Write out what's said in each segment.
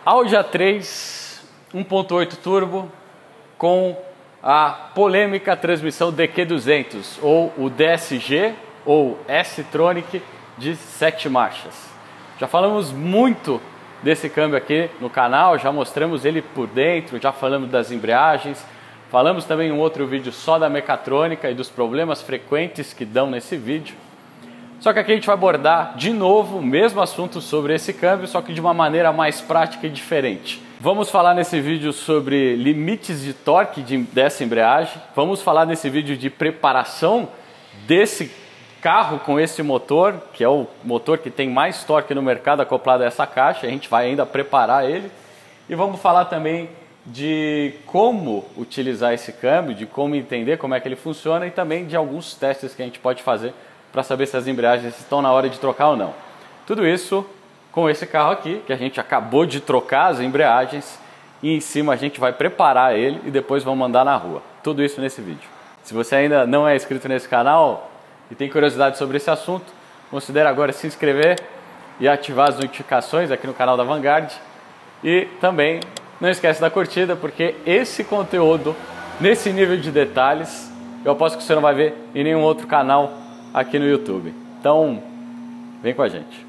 Audi A3 1.8 turbo com a polêmica transmissão DQ200 ou o DSG ou S-Tronic de 7 marchas. Já falamos muito desse câmbio aqui no canal, já mostramos ele por dentro, já falamos das embreagens, falamos também em um outro vídeo só da mecatrônica e dos problemas frequentes que dão nesse vídeo. Só que aqui a gente vai abordar de novo o mesmo assunto sobre esse câmbio, só que de uma maneira mais prática e diferente. Vamos falar nesse vídeo sobre limites de torque dessa embreagem, vamos falar nesse vídeo de preparação desse carro com esse motor, que é o motor que tem mais torque no mercado acoplado a essa caixa, a gente vai ainda preparar ele. E vamos falar também de como utilizar esse câmbio, de como entender como é que ele funciona e também de alguns testes que a gente pode fazer para saber se as embreagens estão na hora de trocar ou não. Tudo isso com esse carro aqui, que a gente acabou de trocar as embreagens e em cima a gente vai preparar ele e depois vamos mandar na rua. Tudo isso nesse vídeo. Se você ainda não é inscrito nesse canal e tem curiosidade sobre esse assunto, considere agora se inscrever e ativar as notificações aqui no canal da Vanguard. E também não esquece da curtida, porque esse conteúdo, nesse nível de detalhes, eu aposto que você não vai ver em nenhum outro canal aqui no YouTube. Então, vem com a gente.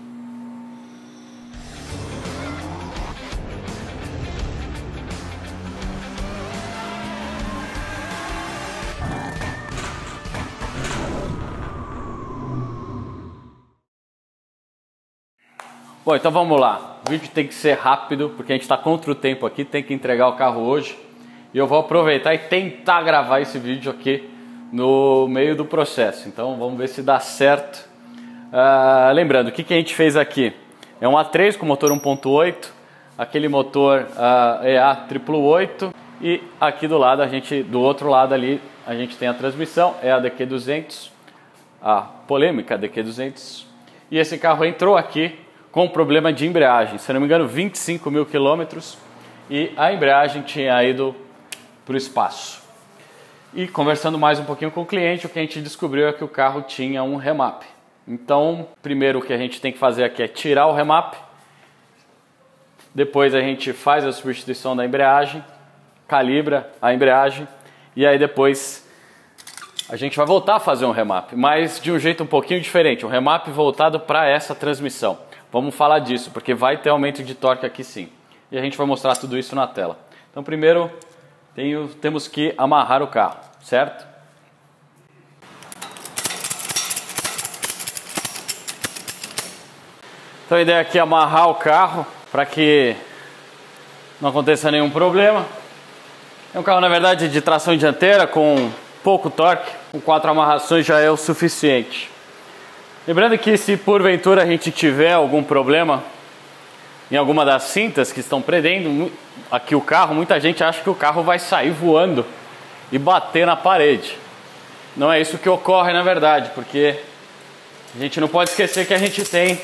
Bom, então vamos lá. O vídeo tem que ser rápido, porque a gente está contra o tempo aqui, tem que entregar o carro hoje. E eu vou aproveitar e tentar gravar esse vídeo aqui no meio do processo. Então vamos ver se dá certo. Lembrando, o que a gente fez aqui? É um A3 com motor 1.8, aquele motor EA 888 e aqui do lado, do outro lado ali, a gente tem a transmissão, é a DQ200, a polêmica DQ200. E esse carro entrou aqui com problema de embreagem, se não me engano 25 mil quilômetros, e a embreagem tinha ido para o espaço. E conversando mais um pouquinho com o cliente, o que a gente descobriu é que o carro tinha um remap. Então, primeiro o que a gente tem que fazer aqui é tirar o remap, depois a gente faz a substituição da embreagem, calibra a embreagem, e aí depois a gente vai voltar a fazer um remap, mas de um jeito um pouquinho diferente, um remap voltado para essa transmissão. Vamos falar disso, porque vai ter aumento de torque aqui sim. E a gente vai mostrar tudo isso na tela. Então primeiro temos que amarrar o carro, certo? Então a ideia aqui é amarrar o carro para que não aconteça nenhum problema. É um carro, na verdade, de tração dianteira com pouco torque, com 4 amarrações já é o suficiente. Lembrando que se porventura a gente tiver algum problema em alguma das cintas que estão prendendo aqui o carro, muita gente acha que o carro vai sair voando e bater na parede. Não é isso que ocorre na verdade, porque a gente não pode esquecer que a gente tem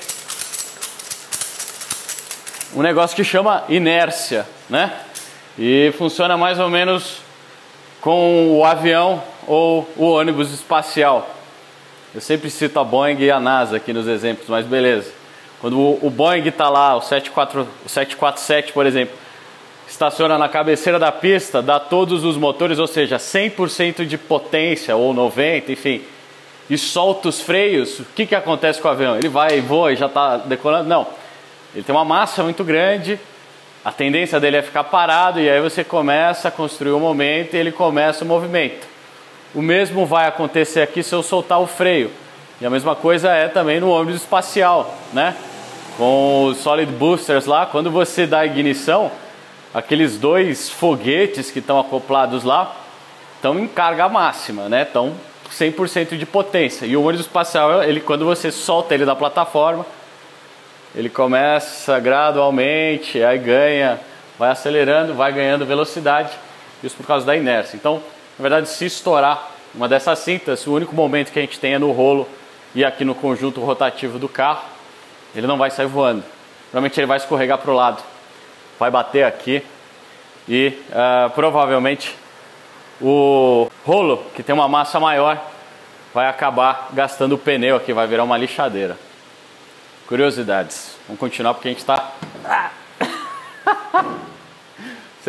um negócio que chama inércia, né? E funciona mais ou menos com o avião ou o ônibus espacial. Eu sempre cito a Boeing e a NASA aqui nos exemplos, mas beleza. Quando o Boeing está lá, o 747, por exemplo, estaciona na cabeceira da pista, dá todos os motores, ou seja, 100% de potência, ou 90%, enfim, e solta os freios, o que acontece com o avião? Ele vai e voa e já está decolando? Não. Ele tem uma massa muito grande, a tendência dele é ficar parado, e aí você começa a construir o momento e ele começa o movimento. O mesmo vai acontecer aqui se eu soltar o freio. E a mesma coisa é também no ônibus espacial, né? Com os Solid Boosters lá, quando você dá ignição, aqueles 2 foguetes que estão acoplados lá estão em carga máxima, né? Estão 100% de potência. E o ônibus espacial, quando você solta ele da plataforma, ele começa gradualmente, aí vai acelerando, vai ganhando velocidade, isso por causa da inércia. Então, na verdade, se estourar uma dessas cintas, o único momento que a gente tem é no rolo e aqui no conjunto rotativo do carro, ele não vai sair voando. Provavelmente ele vai escorregar para o lado, vai bater aqui e provavelmente o rolo, que tem uma massa maior, vai acabar gastando o pneu aqui, vai virar uma lixadeira. Curiosidades. Vamos continuar porque a gente está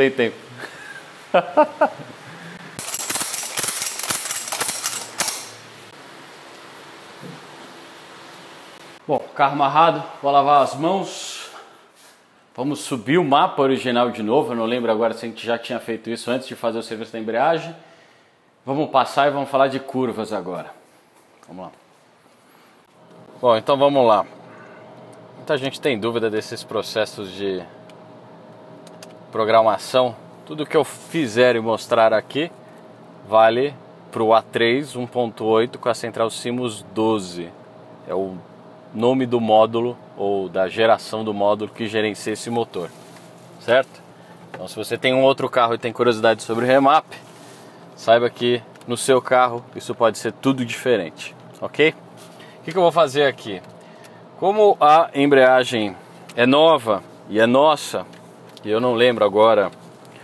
Sem tempo. Bom, carro amarrado, vou lavar as mãos. Vamos subir o mapa original de novo. Eu não lembro agora se a gente já tinha feito isso antes de fazer o serviço da embreagem. Vamos passar e vamos falar de curvas agora. Vamos lá. Bom, então vamos lá. Muita gente tem dúvida desses processos de programação. Tudo que eu fizer e mostrar aqui vale para o A3 1.8 com a central Simus 12. É o nome do módulo ou da geração do módulo que gerencia esse motor, certo? Então, se você tem um outro carro e tem curiosidade sobre remap, saiba que no seu carro isso pode ser tudo diferente, ok? O que eu vou fazer aqui? Como a embreagem é nova e é nossa, e eu não lembro agora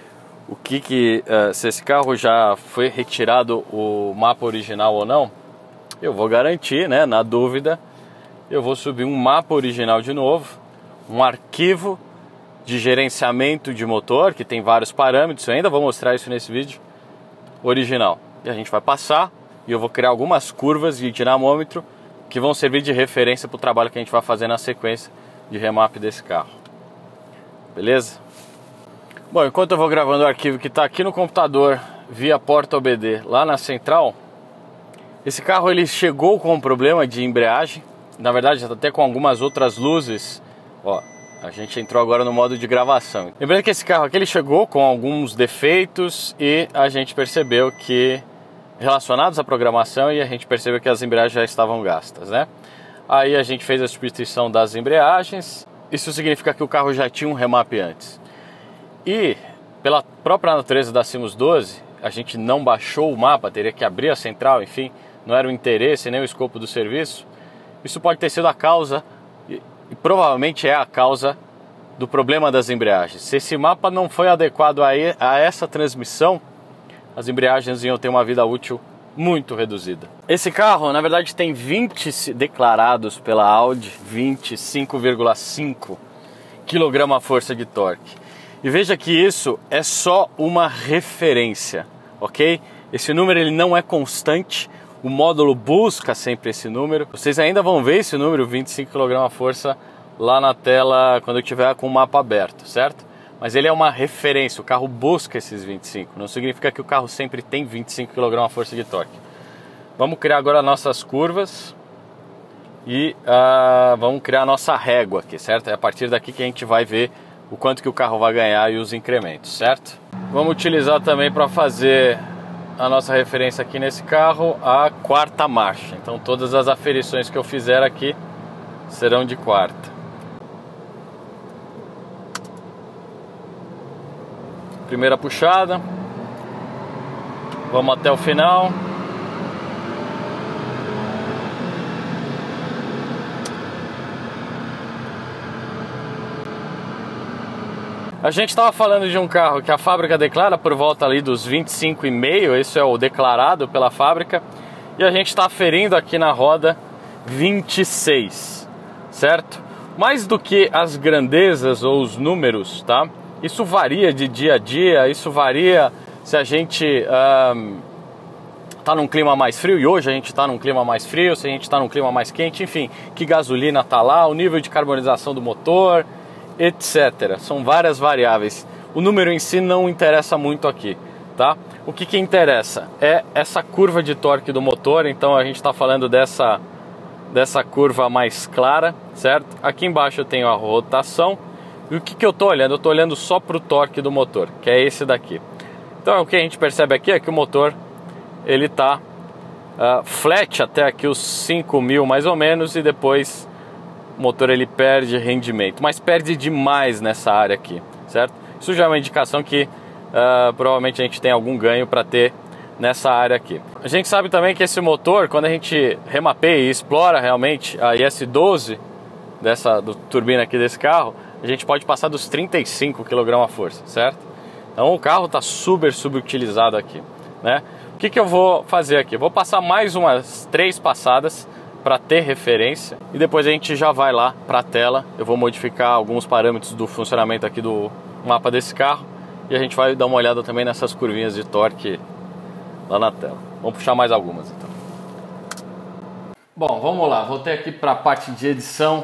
se esse carro já foi retirado o mapa original ou não, eu vou garantir, né, na dúvida, eu vou subir um mapa original de novo, um arquivo de gerenciamento de motor, que tem vários parâmetros, eu ainda vou mostrar isso nesse vídeo, original. E a gente vai passar, e eu vou criar algumas curvas de dinamômetro, que vão servir de referência para o trabalho que a gente vai fazer na sequência de remap desse carro. Beleza? Bom, enquanto eu vou gravando o arquivo que está aqui no computador, via porta OBD, lá na central, esse carro ele chegou com um problema de embreagem. Na verdade, já está até com algumas outras luzes. Ó, a gente entrou agora no modo de gravação. Lembrando que esse carro aqui ele chegou com alguns defeitos e a gente percebeu que, relacionados à programação, e a gente percebeu que as embreagens já estavam gastas, né? Aí a gente fez a substituição das embreagens. Isso significa que o carro já tinha um remap antes. E, pela própria natureza da Simus 12, a gente não baixou o mapa, teria que abrir a central, enfim, não era o interesse nem o escopo do serviço. Isso pode ter sido a causa, e provavelmente é a causa do problema das embreagens. Se esse mapa não foi adequado a essa transmissão, as embreagens iam ter uma vida útil muito reduzida. Esse carro, na verdade, tem 20 declarados pela Audi, 25,5 kgf de torque. E veja que isso é só uma referência, ok? Esse número ele não é constante, o módulo busca sempre esse número. Vocês ainda vão ver esse número, 25 kgf, lá na tela quando eu tiver com o mapa aberto, certo? Mas ele é uma referência, o carro busca esses 25, não significa que o carro sempre tem 25 kgf de torque. Vamos criar agora nossas curvas e vamos criar a nossa régua aqui, certo? É a partir daqui que a gente vai ver o quanto que o carro vai ganhar e os incrementos, certo? Vamos utilizar também para fazer a nossa referência aqui nesse carro a quarta marcha. Então todas as aferições que eu fizer aqui serão de quarta. Primeira puxada, vamos até o final. A gente estava falando de um carro que a fábrica declara por volta ali dos 25,5, isso é o declarado pela fábrica, e a gente está aferindo aqui na roda 26, certo? Mais do que as grandezas ou os números, tá? Isso varia de dia a dia, isso varia se a gente está num clima mais frio, e hoje a gente está num clima mais frio, se a gente está num clima mais quente, enfim, que gasolina está lá, o nível de carbonização do motor, etc. São várias variáveis. O número em si não interessa muito aqui, tá? O que interessa é essa curva de torque do motor, então a gente está falando dessa curva mais clara, certo? Aqui embaixo eu tenho a rotação. E o que eu estou olhando? Eu estou olhando só para o torque do motor, que é esse daqui. Então o que a gente percebe aqui é que o motor ele está flat até aqui os 5.000 mais ou menos, e depois o motor ele perde rendimento, mas perde demais nessa área aqui, certo? Isso já é uma indicação que provavelmente a gente tem algum ganho para ter nessa área aqui. A gente sabe também que esse motor, quando a gente remapeia e explora realmente a IS12 do turbina aqui desse carro, a gente pode passar dos 35 kgf, certo? Então o carro está super subutilizado aqui, né? O que eu vou fazer aqui? Eu vou passar mais umas 3 passadas para ter referência, e depois a gente já vai lá para a tela. Eu vou modificar alguns parâmetros do funcionamento aqui do mapa desse carro e a gente vai dar uma olhada também nessas curvinhas de torque lá na tela. Vamos puxar mais algumas então. Bom, vamos lá, voltei aqui para a parte de edição.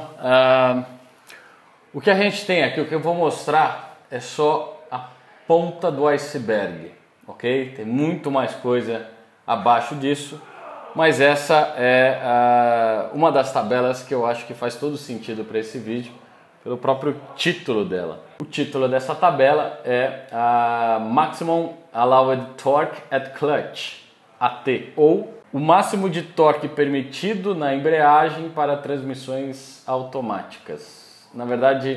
O que a gente tem aqui, o que eu vou mostrar é só a ponta do iceberg, ok? Tem muito mais coisa abaixo disso, mas essa é uma das tabelas que eu acho que faz todo sentido para esse vídeo, pelo próprio título dela. O título dessa tabela é a Maximum Allowed Torque at Clutch, AT, ou o máximo de torque permitido na embreagem para transmissões automáticas. Na verdade,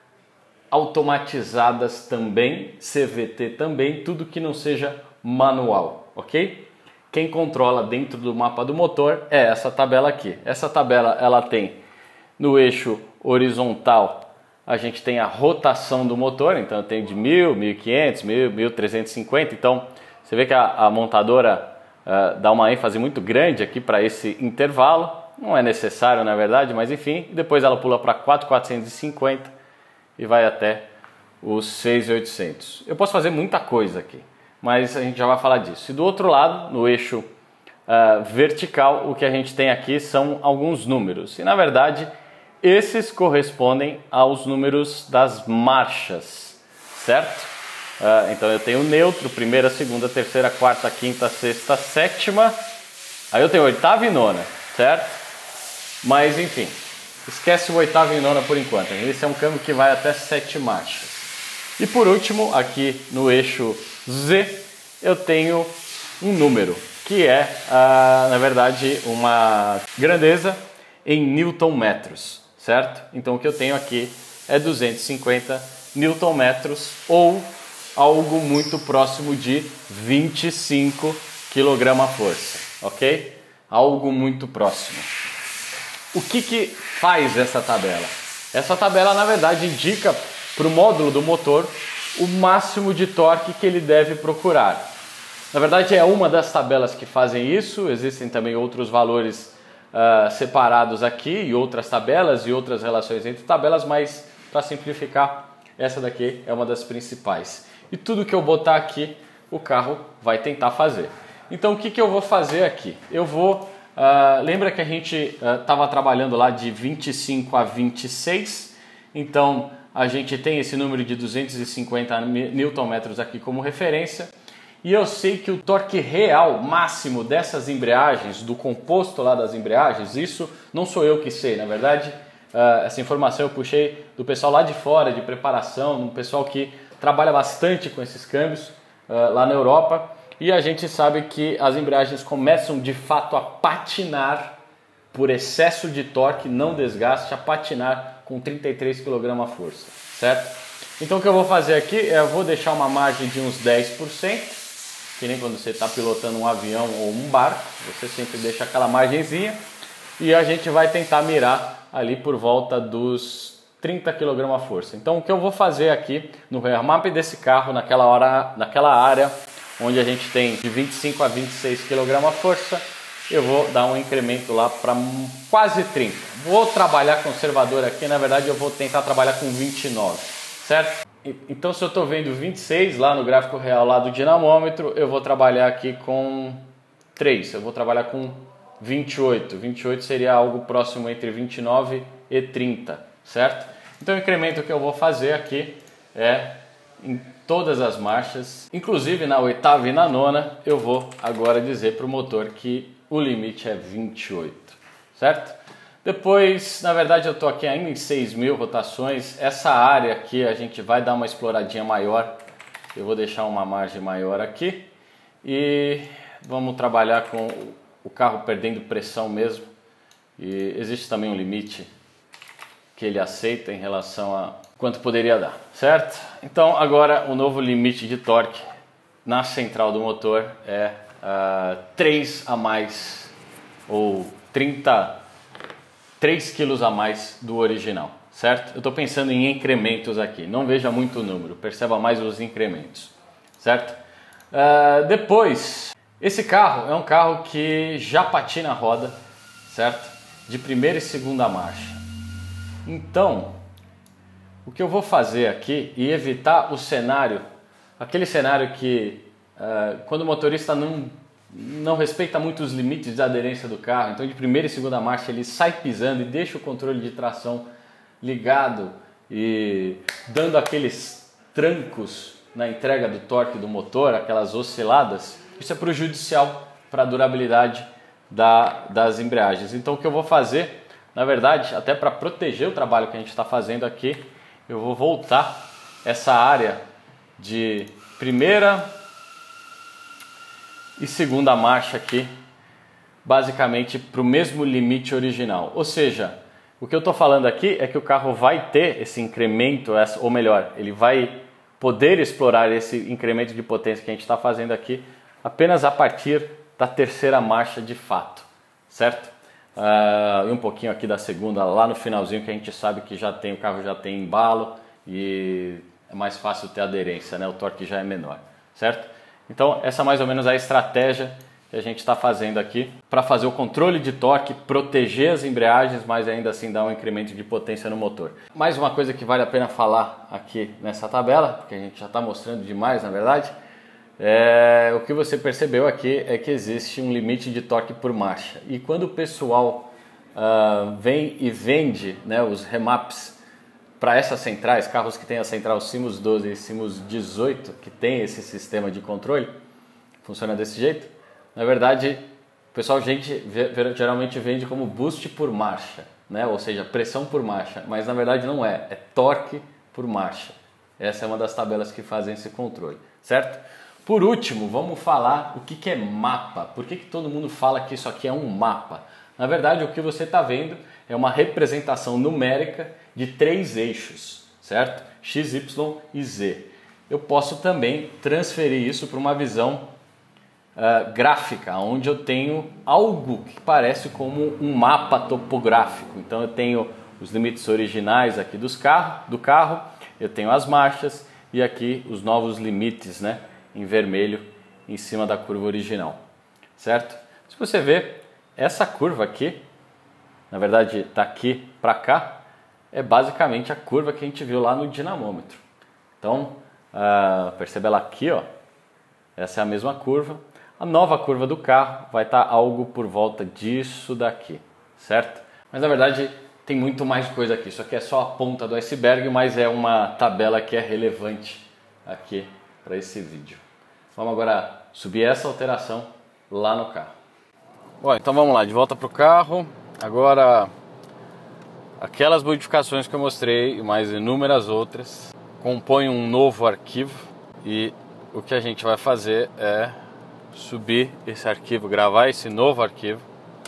automatizadas também, CVT também, tudo que não seja manual, ok? Quem controla dentro do mapa do motor é essa tabela aqui. Essa tabela ela tem no eixo horizontal, a gente tem a rotação do motor, então tem de 1000, 1500, 1000, 1350, então você vê que a montadora dá uma ênfase muito grande aqui para esse intervalo, não é necessário na verdade, mas enfim, depois ela pula para 4.450 e vai até os 6.800. Eu posso fazer muita coisa aqui, mas a gente já vai falar disso. E do outro lado, no eixo vertical, o que a gente tem aqui são alguns números, e na verdade esses correspondem aos números das marchas, certo? Então eu tenho neutro, primeira, segunda, terceira, quarta, quinta, sexta, sétima. Aí eu tenho oitava e nona, certo? Mas enfim, esquece o oitava e nona por enquanto. Esse é um câmbio que vai até 7 marchas. E por último, aqui no eixo Z, eu tenho um número, que é, na verdade, uma grandeza em newton-metros, certo? Então o que eu tenho aqui é 250 newton-metros, ou algo muito próximo de 25 kgfm, ok? Algo muito próximo. O que faz essa tabela? Essa tabela, na verdade, indica para o módulo do motor o máximo de torque que ele deve procurar. Na verdade, é uma das tabelas que fazem isso, existem também outros valores separados aqui, e outras tabelas e outras relações entre tabelas, mas para simplificar, essa daqui é uma das principais. E tudo que eu botar aqui, o carro vai tentar fazer. Então o que eu vou fazer aqui? Eu vou... lembra que a gente estava trabalhando lá de 25 a 26? Então a gente tem esse número de 250 Nm aqui como referência. E eu sei que o torque real máximo dessas embreagens, do composto lá das embreagens, isso não sou eu que sei, na verdade, essa informação eu puxei do pessoal lá de fora, de preparação, um pessoal que trabalha bastante com esses câmbios lá na Europa, e a gente sabe que as embreagens começam de fato a patinar por excesso de torque, não desgaste, a patinar com 33 kgfm, certo? Então o que eu vou fazer aqui é eu vou deixar uma margem de uns 10%, que nem quando você está pilotando um avião ou um barco, você sempre deixa aquela margenzinha, e a gente vai tentar mirar ali por volta dos 30 kgfm. Então o que eu vou fazer aqui no rear map desse carro, naquela área onde a gente tem de 25 a 26 kgfm, eu vou dar um incremento lá para quase 30. Vou trabalhar conservador aqui, na verdade eu vou tentar trabalhar com 29, certo? Então se eu estou vendo 26 lá no gráfico real lá do dinamômetro, eu vou trabalhar aqui com 3, eu vou trabalhar com 28. 28 seria algo próximo entre 29 e 30, certo? Então o incremento que eu vou fazer aqui é em todas as marchas, inclusive na oitava e na nona, eu vou agora dizer para o motor que o limite é 28, certo? Depois, na verdade eu estou aqui ainda em 6.000 rotações, essa área aqui a gente vai dar uma exploradinha maior, eu vou deixar uma margem maior aqui e vamos trabalhar com o carro perdendo pressão mesmo, e existe também um limite que ele aceita em relação a quanto poderia dar, certo? Então agora o novo limite de torque na central do motor é 3 a mais, ou 3 quilos a mais do original, certo? Eu estou pensando em incrementos aqui, não veja muito o número, perceba mais os incrementos, certo? Depois, esse carro é um carro que já patina a roda, certo? De primeira e segunda marcha. Então, o que eu vou fazer aqui e evitar o cenário aquele cenário que quando o motorista não respeita muito os limites de aderência do carro, então de primeira e segunda marcha ele sai pisando e deixa o controle de tração ligado e dando aqueles trancos na entrega do torque do motor, aquelas osciladas, isso é prejudicial para a durabilidade das embreagens. Então o que eu vou fazer, na verdade, até para proteger o trabalho que a gente está fazendo aqui, eu vou voltar essa área de primeira e segunda marcha aqui, basicamente para o mesmo limite original. Ou seja, o que eu estou falando aqui é que o carro vai ter esse incremento, ou melhor, ele vai poder explorar esse incremento de potência que a gente está fazendo aqui apenas a partir da terceira marcha de fato, certo? E um pouquinho aqui da segunda, lá no finalzinho, que a gente sabe que o carro já tem embalo e é mais fácil ter aderência, né? O torque já é menor, certo? Então essa é mais ou menos a estratégia que a gente está fazendo aqui para fazer o controle de torque, proteger as embreagens, mas ainda assim dar um incremento de potência no motor. Mais uma coisa que vale a pena falar aqui nessa tabela, porque a gente já está mostrando demais na verdade, o que você percebeu aqui é que existe um limite de torque por marcha. E quando o pessoal vem e vende, né, os remaps para essas centrais, carros que tem a central Simus 12 e Simus 18, que tem esse sistema de controle, funciona desse jeito, na verdade o pessoal geralmente vende como boost por marcha, né? Ou seja, pressão por marcha, mas na verdade não é torque por marcha. Essa é uma das tabelas que fazem esse controle, certo? Por último, vamos falar o que é mapa. Por que todo mundo fala que isso aqui é um mapa? Na verdade, o que você está vendo é uma representação numérica de 3 eixos, certo? X, Y e Z. Eu posso também transferir isso para uma visão gráfica, onde eu tenho algo que parece como um mapa topográfico. Então eu tenho os limites originais aqui do carro, eu tenho as marchas e aqui os novos limites, né, em vermelho em cima da curva original, certo? Se você ver, essa curva aqui, na verdade daqui para cá, é basicamente a curva que a gente viu lá no dinamômetro. Então, percebe ela aqui, ó, essa é a mesma curva. A nova curva do carro vai estar algo por volta disso daqui, certo? Mas na verdade tem muito mais coisa aqui. Isso aqui é só a ponta do iceberg, mas é uma tabela que é relevante aqui para esse vídeo. Vamos agora subir essa alteração lá no carro. Bom, então vamos lá, de volta para o carro. Agora, aquelas modificações que eu mostrei e mais inúmeras outras compõem um novo arquivo e o que a gente vai fazer é subir esse arquivo, gravar esse novo arquivo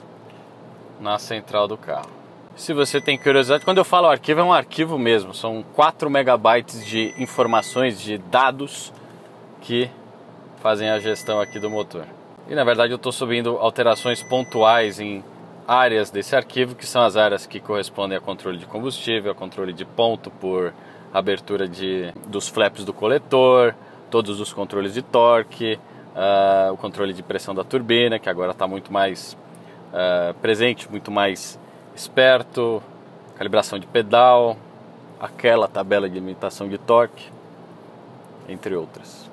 na central do carro. Se você tem curiosidade, quando eu falo arquivo, é um arquivo mesmo, são 4 megabytes de informações, de dados que fazem a gestão aqui do motor. E na verdade eu estou subindo alterações pontuais em áreas desse arquivo, que são as áreas que correspondem a controle de combustível, a controle de ponto por abertura dos flaps do coletor, todos os controles de torque, o controle de pressão da turbina, que agora está muito mais presente, muito mais esperto, calibração de pedal, aquela tabela de limitação de torque, entre outras.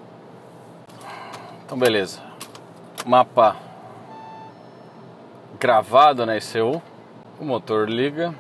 Então beleza, mapa gravado na ECU, o motor liga,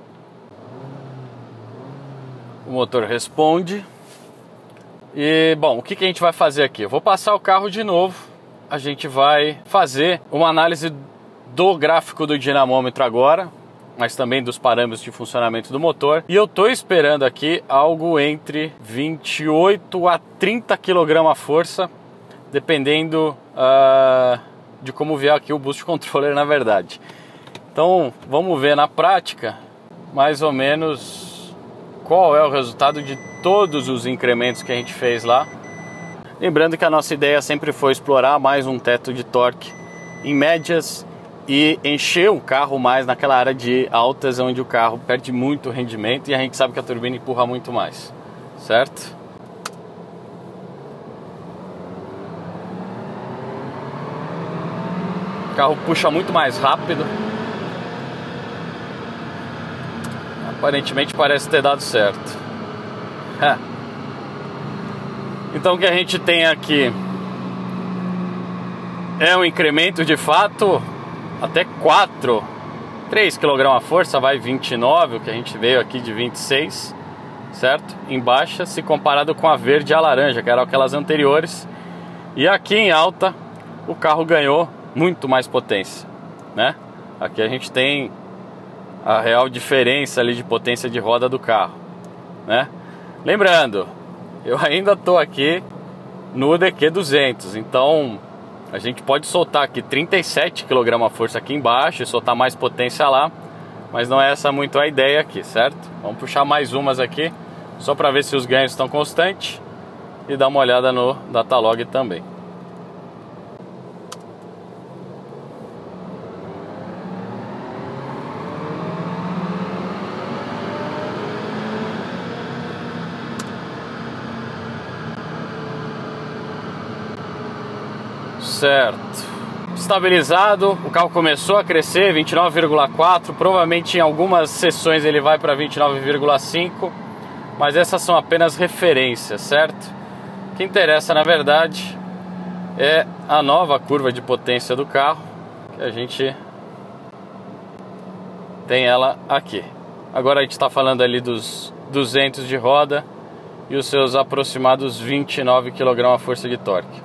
o motor responde. E bom, o que a gente vai fazer aqui? Eu vou passar o carro de novo, a gente vai fazer uma análise do gráfico do dinamômetro agora, mas também dos parâmetros de funcionamento do motor. E eu estou esperando aqui algo entre 28 a 30 kgf, dependendo de como vier aqui o boost controller na verdade. Então vamos ver na prática mais ou menos qual é o resultado de todos os incrementos que a gente fez lá. Lembrando que a nossa ideia sempre foi explorar mais um teto de torque em médias e encher o carro mais naquela área de altas, onde o carro perde muito rendimento e a gente sabe que a turbina empurra muito mais, certo? O carro puxa muito mais rápido. Aparentemente parece ter dado certo. Então o que a gente tem aqui é um incremento de fato até 3 kg a força, vai 29, o que a gente veio aqui de 26, certo? Em baixa, se comparado com a verde e a laranja, que eram aquelas anteriores. E aqui em alta, o carro ganhou muito mais potência, né? Aqui a gente tem a real diferença ali de potência de roda do carro, né? Lembrando, eu ainda tô aqui no DQ200, então a gente pode soltar aqui 37 kg a força aqui embaixo e soltar mais potência lá, mas não é essa muito a ideia aqui, certo? Vamos puxar mais umas aqui, só para ver se os ganhos estão constantes e dar uma olhada no Datalog também. Certo, estabilizado, o carro começou a crescer, 29,4, provavelmente em algumas sessões ele vai para 29,5, mas essas são apenas referências, certo? O que interessa na verdade é a nova curva de potência do carro, que a gente tem ela aqui. Agora a gente está falando ali dos 200 de roda e os seus aproximados 29 kg a força de torque.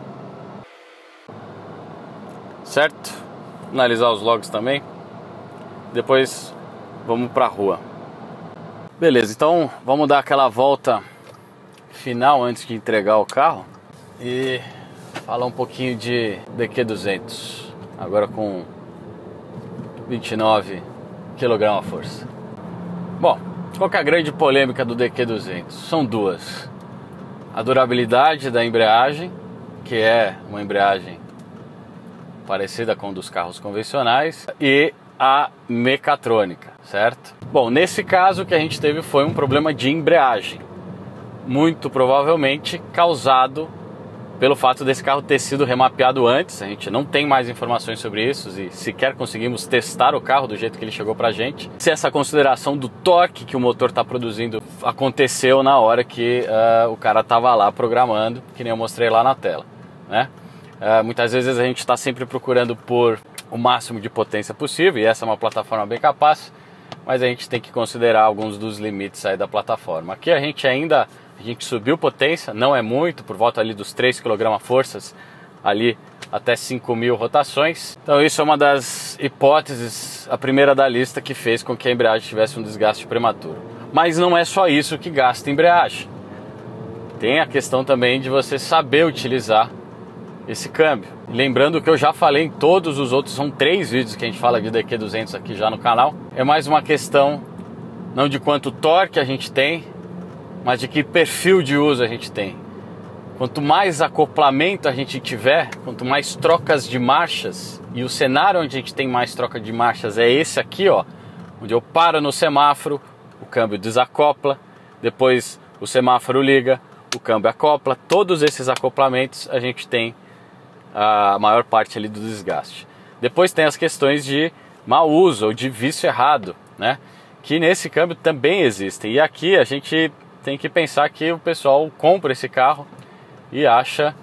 Certo? Analisar os logs também. Depois vamos para a rua. Beleza, então vamos dar aquela volta final antes de entregar o carro e falar um pouquinho de DQ200. Agora com 29 kg a força. Bom, qual que é a grande polêmica do DQ200? São duas. A durabilidade da embreagem, que é uma embreagem parecida com a dos carros convencionais, e a mecatrônica, certo? Bom, nesse caso o que a gente teve foi um problema de embreagem, muito provavelmente causado pelo fato desse carro ter sido remapeado antes. A gente não tem mais informações sobre isso e sequer conseguimos testar o carro do jeito que ele chegou pra gente. Se essa consideração do torque que o motor está produzindo aconteceu na hora que o cara estava lá programando, que nem eu mostrei lá na tela, né? Muitas vezes a gente está sempre procurando por o máximo de potência possível, e essa é uma plataforma bem capaz, mas a gente tem que considerar alguns dos limites aí da plataforma. Aqui a gente subiu potência, não é muito, por volta ali dos 3 kg forças, ali até 5.000 rotações. Então isso é uma das hipóteses, a primeira da lista, que fez com que a embreagem tivesse um desgaste prematuro. Mas não é só isso que gasta a embreagem. Tem a questão também de você saber utilizar esse câmbio. Lembrando que eu já falei em todos os outros, são 3 vídeos que a gente fala de DQ200 aqui já no canal. É mais uma questão não de quanto torque a gente tem, mas de que perfil de uso a gente tem. Quanto mais acoplamento a gente tiver, quanto mais trocas de marchas, e o cenário onde a gente tem mais troca de marchas é esse aqui, ó, onde eu paro no semáforo, o câmbio desacopla, depois o semáforo liga, o câmbio acopla. Todos esses acoplamentos a gente tem a maior parte ali do desgaste. Depois tem as questões de mau uso ou de vício errado, né? Que nesse câmbio também existem. E aqui a gente tem que pensar que o pessoal compra esse carro e acha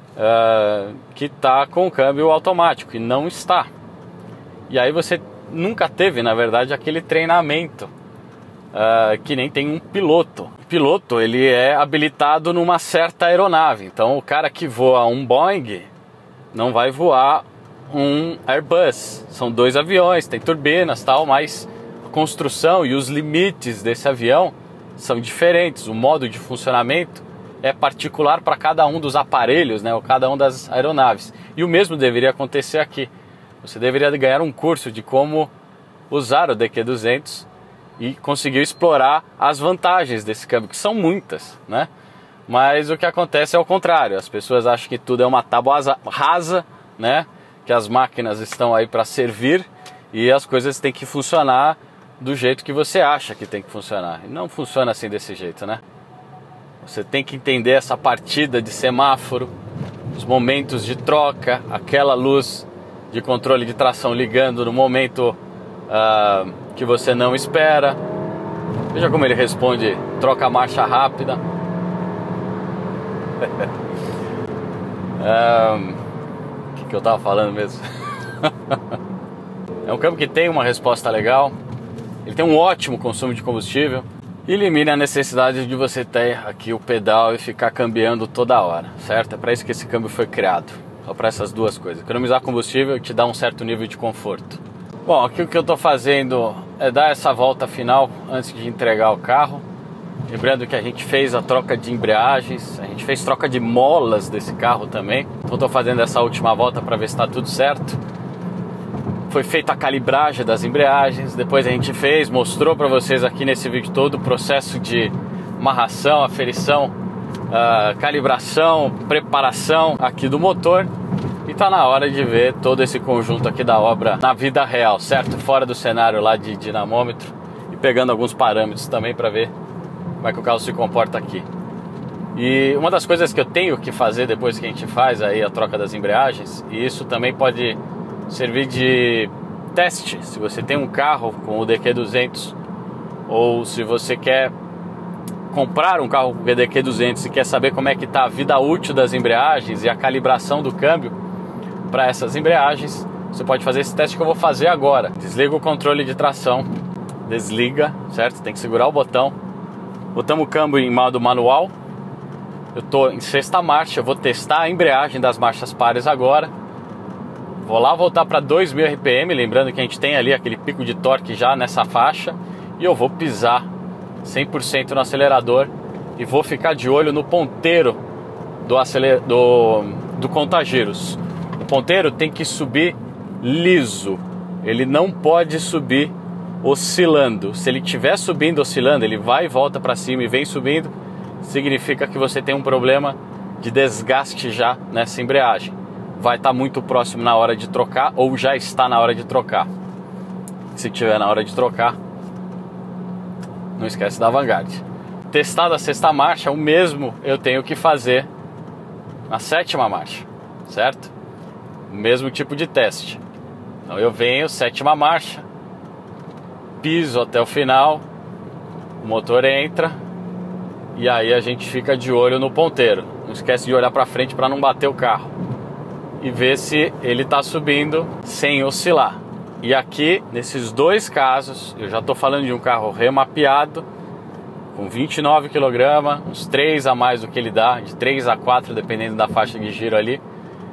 que está com o câmbio automático, e não está. E aí você nunca teve, na verdade, aquele treinamento que nem tem um piloto. O piloto, ele é habilitado numa certa aeronave. Então o cara que voa um Boeing não vai voar um Airbus. São 2 aviões, tem turbinas, tal, mas a construção e os limites desse avião são diferentes. O modo de funcionamento é particular para cada um dos aparelhos, né, ou cada uma das aeronaves. E o mesmo deveria acontecer aqui. Você deveria ganhar um curso de como usar o DQ200 e conseguir explorar as vantagens desse câmbio, que são muitas, né? Mas o que acontece é o contrário. As pessoas acham que tudo é uma tábua rasa, né? Que as máquinas estão aí para servir e as coisas têm que funcionar do jeito que você acha que tem que funcionar. E não funciona assim desse jeito, né? Você tem que entender essa partida de semáforo, os momentos de troca, aquela luz de controle de tração ligando no momento que você não espera. Veja como ele responde: troca a marcha rápida. O que eu tava falando mesmo? É um câmbio que tem uma resposta legal, ele tem um ótimo consumo de combustível, e elimina a necessidade de você ter aqui o pedal e ficar cambiando toda hora, certo? É para isso que esse câmbio foi criado, só para essas duas coisas. Economizar combustível e te dar um certo nível de conforto. Bom, aqui o que eu tô fazendo é dar essa volta final antes de entregar o carro. Lembrando que a gente fez a troca de embreagens, a gente fez troca de molas desse carro também. Então estou fazendo essa última volta para ver se está tudo certo. Foi feita a calibragem das embreagens, depois a gente mostrou para vocês aqui nesse vídeo todo o processo de amarração, aferição, calibração, preparação aqui do motor. E tá na hora de ver todo esse conjunto aqui da obra na vida real, certo? Fora do cenário lá de dinamômetro e pegando alguns parâmetros também para ver como é que o carro se comporta aqui. E uma das coisas que eu tenho que fazer depois que a gente faz aí a troca das embreagens, e isso também pode servir de teste, se você tem um carro com o DQ200 ou se você quer comprar um carro com o DQ200 e quer saber como é que está a vida útil das embreagens e a calibração do câmbio para essas embreagens, você pode fazer esse teste que eu vou fazer agora. Desliga o controle de tração, desliga, certo? Tem que segurar o botão. Botamos o câmbio em modo manual. Eu estou em 6ª marcha, eu vou testar a embreagem das marchas pares agora. Vou lá voltar para 2000 RPM, lembrando que a gente tem ali aquele pico de torque já nessa faixa. E eu vou pisar 100% no acelerador e vou ficar de olho no ponteiro do contagiros. O ponteiro tem que subir liso, ele não pode subir oscilando. Se ele estiver subindo, oscilando, ele vai e volta para cima e vem subindo, significa que você tem um problema de desgaste já nessa embreagem. Vai estar muito próximo na hora de trocar ou já está na hora de trocar. Se estiver na hora de trocar, não esquece da Vanguard. Testado a 6ª marcha, o mesmo eu tenho que fazer na 7ª marcha, certo? O mesmo tipo de teste. Então eu venho, 7ª marcha, piso até o final, o motor entra e aí a gente fica de olho no ponteiro. Não esquece de olhar para frente para não bater o carro e ver se ele está subindo sem oscilar. E aqui, nesses dois casos, eu já estou falando de um carro remapeado, com 29 kg, uns 3 a mais do que ele dá, de 3 a 4, dependendo da faixa de giro ali.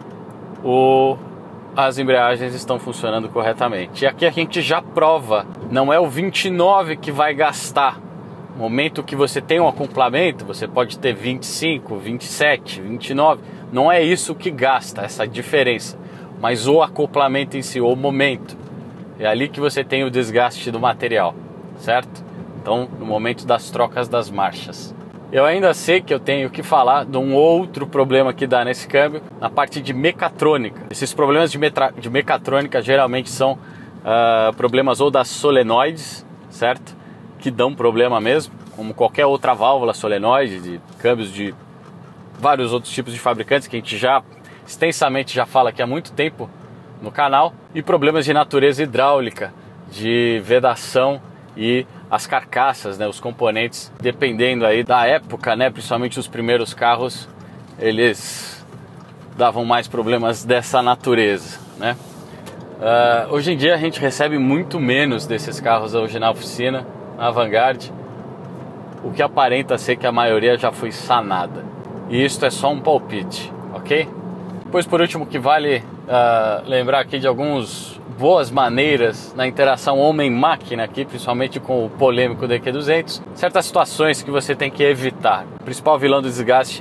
As embreagens estão funcionando corretamente. E aqui a gente já prova, não é o 29 que vai gastar. No momento que você tem um acoplamento, você pode ter 25, 27, 29. Não é isso que gasta, essa diferença, mas o acoplamento em si, o momento. É ali que você tem o desgaste do material, certo? Então, no momento das trocas das marchas. Eu ainda sei que eu tenho que falar de um outro problema que dá nesse câmbio, na parte de mecatrônica. Esses problemas de mecatrônica geralmente são problemas ou das solenoides, certo? Que dão problema mesmo, como qualquer outra válvula solenoide, de câmbios de vários outros tipos de fabricantes que a gente já extensamente já fala aqui há muito tempo no canal, e problemas de natureza hidráulica, de vedação e as carcaças, né, os componentes, dependendo aí da época, né, principalmente os primeiros carros, eles davam mais problemas dessa natureza, né? Hoje em dia a gente recebe muito menos desses carros hoje na oficina, na Vanguard, o que aparenta ser que a maioria já foi sanada. E isso é só um palpite, ok? Depois, por último, que vale lembrar aqui de algumas boas maneiras na interação homem-máquina aqui, principalmente com o polêmico DQ200. Certas situações que você tem que evitar. O principal vilão do desgaste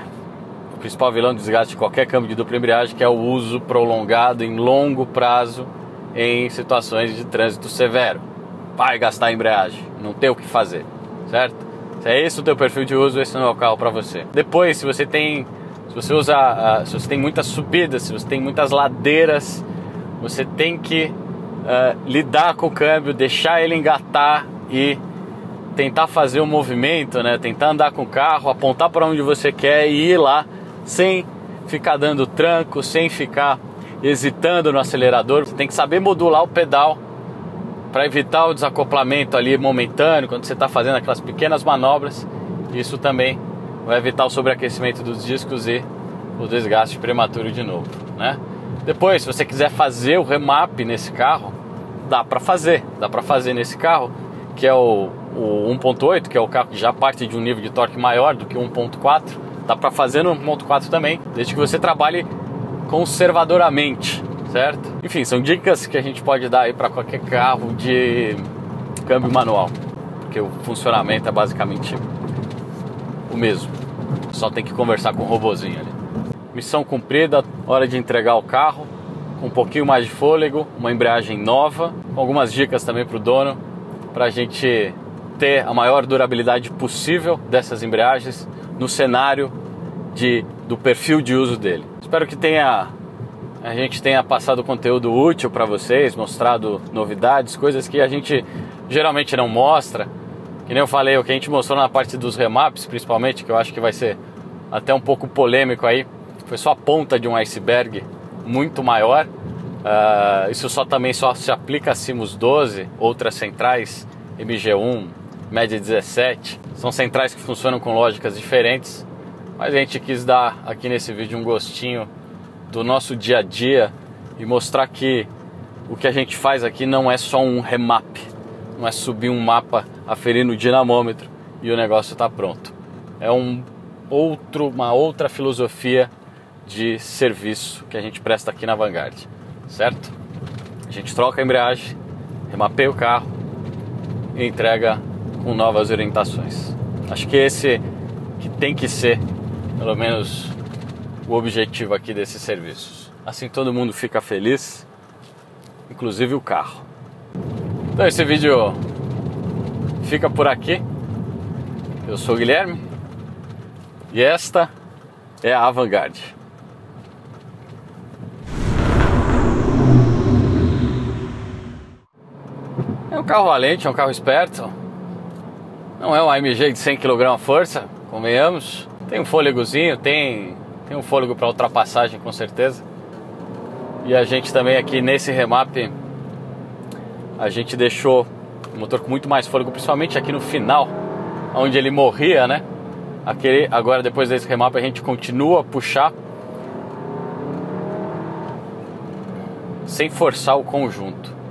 de qualquer câmbio de dupla embreagem, que é o uso prolongado em longo prazo em situações de trânsito severo. Vai gastar a embreagem, não tem o que fazer, certo? Se é esse o teu perfil de uso, esse não é o carro para você. Depois, se você tem muitas subidas, se você tem muitas ladeiras, você tem que lidar com o câmbio, deixar ele engatar e tentar fazer um movimento, né? Tentar andar com o carro, apontar para onde você quer e ir lá sem ficar dando tranco, sem ficar hesitando no acelerador. Você tem que saber modular o pedal para evitar o desacoplamento ali momentâneo, quando você está fazendo aquelas pequenas manobras. Isso também vai evitar o sobreaquecimento dos discos e o desgaste prematuro de novo, né? Depois, se você quiser fazer o remap nesse carro, dá para fazer nesse carro, que é o 1.8, que é o carro que já parte de um nível de torque maior do que o 1.4. Dá para fazer no 1.4 também, desde que você trabalhe conservadoramente, certo? Enfim, são dicas que a gente pode dar aí para qualquer carro de câmbio manual, porque o funcionamento é basicamente o mesmo, só tem que conversar com o robozinho ali. Missão cumprida, hora de entregar o carro com um pouquinho mais de fôlego, uma embreagem nova, com algumas dicas também para o dono, para a gente ter a maior durabilidade possível dessas embreagens no cenário do perfil de uso dele. Espero que a gente tenha passado conteúdo útil para vocês, mostrado novidades, coisas que a gente geralmente não mostra. Que nem eu falei, o que a gente mostrou na parte dos remaps, principalmente, que eu acho que vai ser até um pouco polêmico aí, foi só a ponta de um iceberg muito maior. Isso também só se aplica a Simus 12, outras centrais, MG1, média 17. São centrais que funcionam com lógicas diferentes, mas a gente quis dar aqui nesse vídeo um gostinho do nosso dia a dia e mostrar que o que a gente faz aqui não é só um remap, não é subir um mapa, aferir no dinamômetro e o negócio está pronto. É uma outra filosofia de serviço que a gente presta aqui na Vanguard, certo? A gente troca a embreagem, remapeia o carro e entrega com novas orientações. Acho que esse que tem que ser, pelo menos, o objetivo aqui desses serviços. Assim todo mundo fica feliz, inclusive o carro. Então esse vídeo fica por aqui. Eu sou o Guilherme e esta é a Vanguard. É um carro valente, é um carro esperto. Não é um AMG de 100 kg força, convenhamos. Tem um fôlegozinho, tem um fôlego para ultrapassagem com certeza. E a gente também aqui nesse remap, a gente deixou o motor com muito mais fôlego, principalmente aqui no final, onde ele morria, né? Agora depois desse remap a gente continua a puxar sem forçar o conjunto.